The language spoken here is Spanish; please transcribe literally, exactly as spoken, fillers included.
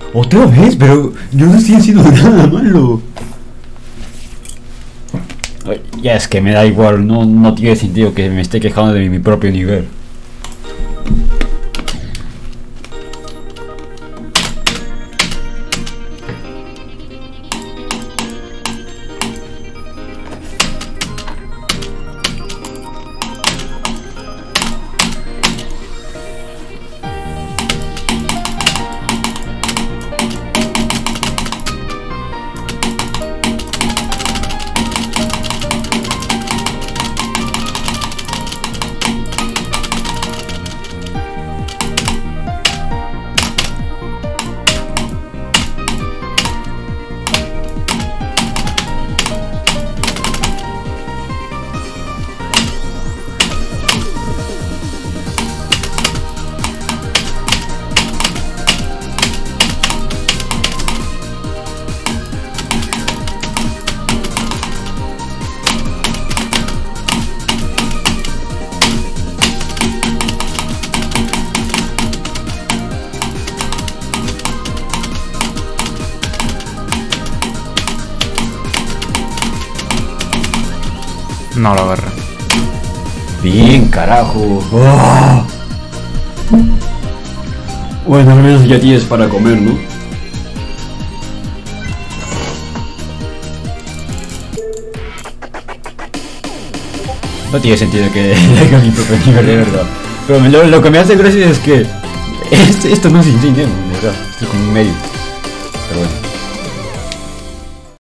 Otra vez, pero yo no estoy haciendo nada malo. Ay, ya es que me da igual, no, no tiene sentido que me esté quejando de mi propio nivel. No lo agarré. Bien, carajo. ¡Oh! Bueno, al menos ya tienes para comer, ¿no? No tiene sentido que haga mi propio nivel, de verdad. Pero lo, lo que me hace gracia es que esto, esto no es dinero, de verdad. Estoy con un medio. Pero bueno.